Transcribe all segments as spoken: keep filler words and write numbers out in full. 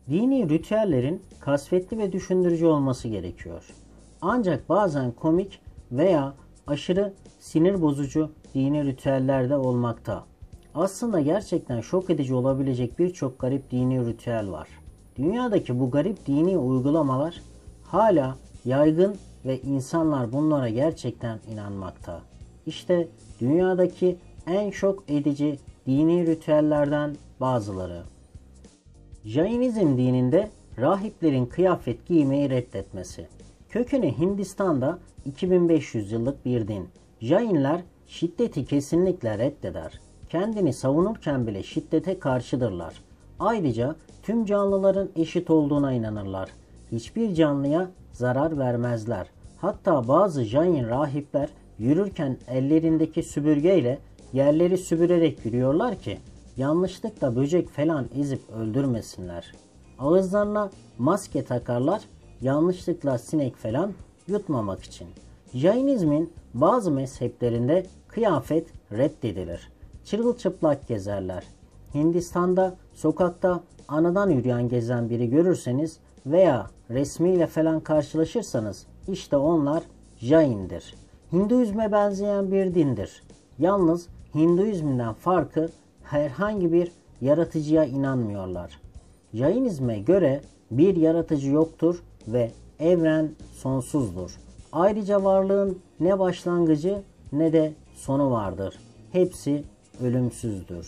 Dini ritüellerin kasvetli ve düşündürücü olması gerekiyor. Ancak bazen komik veya aşırı sinir bozucu dini ritüeller de olmakta. Aslında gerçekten şok edici olabilecek birçok garip dini ritüel var. Dünyadaki bu garip dini uygulamalar hala yaygın ve insanlar bunlara gerçekten inanmakta. İşte dünyadaki en şok edici dini ritüellerden bazıları. Jainizm dininde rahiplerin kıyafet giymeyi reddetmesi. Kökeni Hindistan'da iki bin beş yüz yıllık bir din. Jainler şiddeti kesinlikle reddeder. Kendini savunurken bile şiddete karşıdırlar. Ayrıca tüm canlıların eşit olduğuna inanırlar. Hiçbir canlıya zarar vermezler. Hatta bazı Jain rahipler yürürken ellerindeki süpürgeyle yerleri süpürerek yürüyorlar ki yanlışlıkla böcek falan ezip öldürmesinler. Ağızlarına maske takarlar, yanlışlıkla sinek falan yutmamak için. Jainizmin bazı mezheplerinde kıyafet reddedilir. Çırılçıplak gezerler. Hindistan'da sokakta anadan yürüyen gezen biri görürseniz veya resmiyle falan karşılaşırsanız işte onlar Jain'dir. Hinduizme benzeyen bir dindir. Yalnız Hinduizm'den farkı herhangi bir yaratıcıya inanmıyorlar. Jainizme göre bir yaratıcı yoktur ve evren sonsuzdur. Ayrıca varlığın ne başlangıcı ne de sonu vardır. Hepsi ölümsüzdür.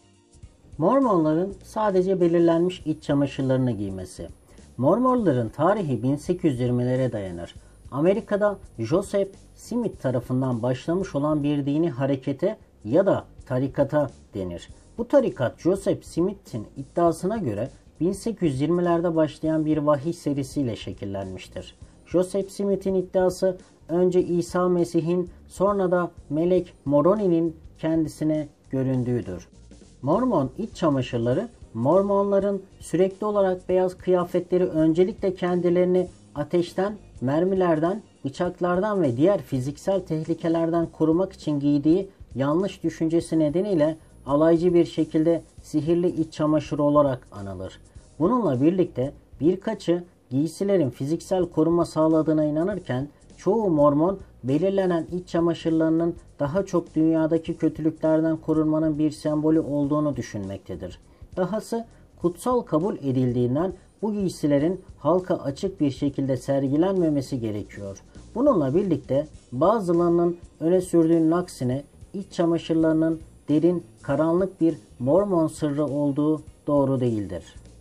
Mormonların sadece belirlenmiş iç çamaşırlarını giymesi. Mormonların tarihi bin sekiz yüz yirmilere dayanır. Amerika'da Joseph Smith tarafından başlamış olan bir dini harekete ya da tarikata denir. Bu tarikat Joseph Smith'in iddiasına göre bin sekiz yüz yirmilerde başlayan bir vahiy serisiyle şekillenmiştir. Joseph Smith'in iddiası önce İsa Mesih'in sonra da Melek Moroni'nin kendisine göründüğüdür. Mormon iç çamaşırları, Mormonların sürekli olarak beyaz kıyafetleri öncelikle kendilerini ateşten, mermilerden, bıçaklardan ve diğer fiziksel tehlikelerden korumak için giydiği yanlış düşüncesi nedeniyle alaycı bir şekilde sihirli iç çamaşırı olarak anılır. Bununla birlikte birkaçı giysilerin fiziksel koruma sağladığına inanırken çoğu Mormon belirlenen iç çamaşırlarının daha çok dünyadaki kötülüklerden korunmanın bir sembolü olduğunu düşünmektedir. Dahası kutsal kabul edildiğinden bu giysilerin halka açık bir şekilde sergilenmemesi gerekiyor. Bununla birlikte bazılarının öne sürdüğünün aksine iç çamaşırlarının derin, karanlık bir Mormon sırrı olduğu doğru değildir.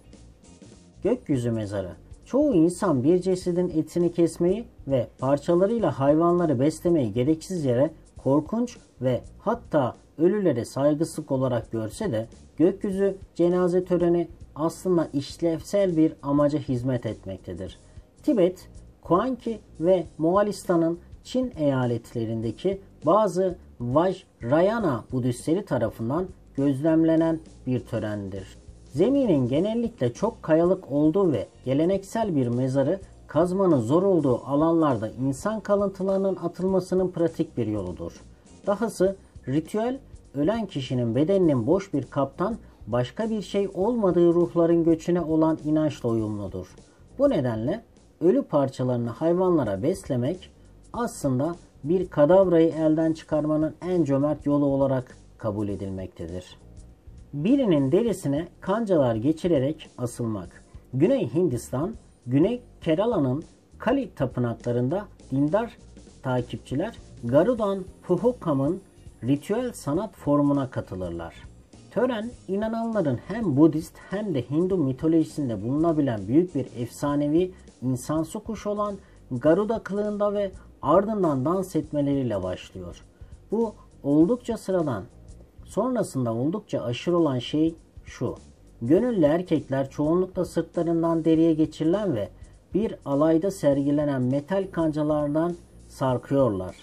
Gökyüzü mezarı. Çoğu insan bir cesedin etini kesmeyi ve parçalarıyla hayvanları beslemeyi gereksiz yere korkunç ve hatta ölülere saygısızlık olarak görse de gökyüzü cenaze töreni aslında işlevsel bir amaca hizmet etmektedir. Tibet, Kuanki ve Moğolistan'ın Çin eyaletlerindeki bazı Vajrayana Budistleri tarafından gözlemlenen bir törendir. Zeminin genellikle çok kayalık olduğu ve geleneksel bir mezarı kazmanın zor olduğu alanlarda insan kalıntılarının atılmasının pratik bir yoludur. Dahası ritüel, ölen kişinin bedeninin boş bir kaptan başka bir şey olmadığı ruhların göçüne olan inançla uyumludur. Bu nedenle ölü parçalarını hayvanlara beslemek aslında bir kadavrayı elden çıkarmanın en cömert yolu olarak kabul edilmektedir. Birinin derisine kancalar geçirerek asılmak. Güney Hindistan, Güney Kerala'nın Kali tapınaklarında dindar takipçiler Garudan Puhukam'ın ritüel sanat formuna katılırlar. Tören, inananların hem Budist hem de Hindu mitolojisinde bulunabilen büyük bir efsanevi insansı kuş olan Garuda kılığında ve ardından dans etmeleriyle başlıyor. Bu oldukça sıradan. Sonrasında oldukça aşırı olan şey şu. Gönüllü erkekler çoğunlukla sırtlarından deriye geçirilen ve bir alayda sergilenen metal kancalardan sarkıyorlar.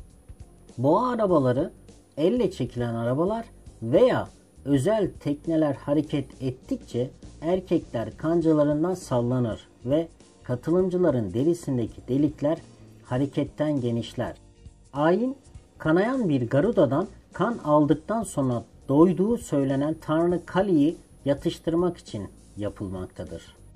Boğa arabaları, elle çekilen arabalar veya özel tekneler hareket ettikçe erkekler kancalarından sallanır ve katılımcıların derisindeki delikler hareketten genişler. Ayin, kanayan bir Garuda'dan kan aldıktan sonra doyduğu söylenen Tanrı Kali'yi yatıştırmak için yapılmaktadır.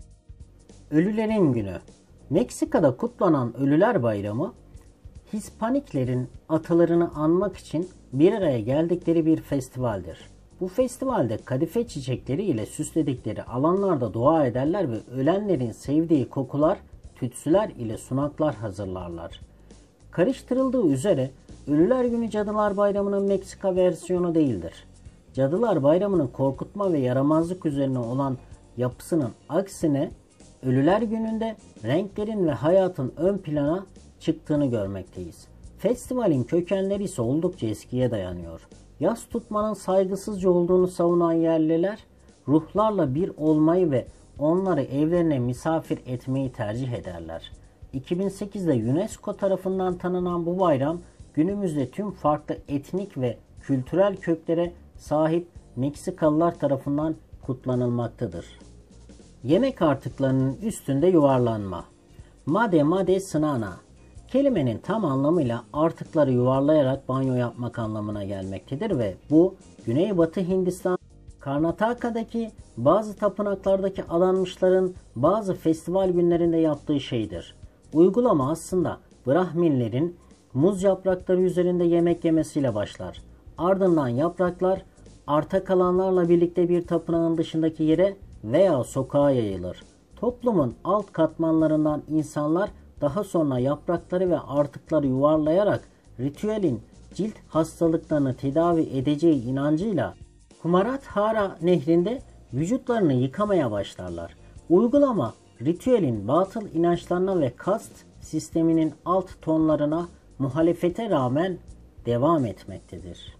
Ölülerin Günü. Meksika'da kutlanan Ölüler Bayramı, Hispaniklerin atalarını anmak için bir araya geldikleri bir festivaldir. Bu festivalde kadife çiçekleri ile süsledikleri alanlarda dua ederler ve ölenlerin sevdiği kokular, tütsüler ile sunaklar hazırlarlar. Karıştırıldığı üzere Ölüler Günü Cadılar Bayramı'nın Meksika versiyonu değildir. Cadılar Bayramı'nın korkutma ve yaramazlık üzerine olan yapısının aksine Ölüler Günü'nde renklerin ve hayatın ön plana çıktığını görmekteyiz. Festivalin kökenleri ise oldukça eskiye dayanıyor. Yas tutmanın saygısızca olduğunu savunan yerliler, ruhlarla bir olmayı ve onları evlerine misafir etmeyi tercih ederler. iki bin sekizde UNESCO tarafından tanınan bu bayram, günümüzde tüm farklı etnik ve kültürel köklere sahip Meksikalılar tarafından kutlanılmaktadır. Yemek artıklarının üstünde yuvarlanma. Made made sınana. Kelimenin tam anlamıyla artıkları yuvarlayarak banyo yapmak anlamına gelmektedir ve bu Güneybatı Hindistan, Karnataka'daki bazı tapınaklardaki adanmışların bazı festival günlerinde yaptığı şeydir. Uygulama aslında Brahminlerin muz yaprakları üzerinde yemek yemesiyle başlar. Ardından yapraklar arta kalanlarla birlikte bir tapınağın dışındaki yere veya sokağa yayılır. Toplumun alt katmanlarından insanlar daha sonra yaprakları ve artıkları yuvarlayarak ritüelin cilt hastalıklarını tedavi edeceği inancıyla Kumaradhara nehrinde vücutlarını yıkamaya başlarlar. Uygulama ritüelin batıl inançlarına ve kast sisteminin alt tonlarına muhalefete rağmen devam etmektedir.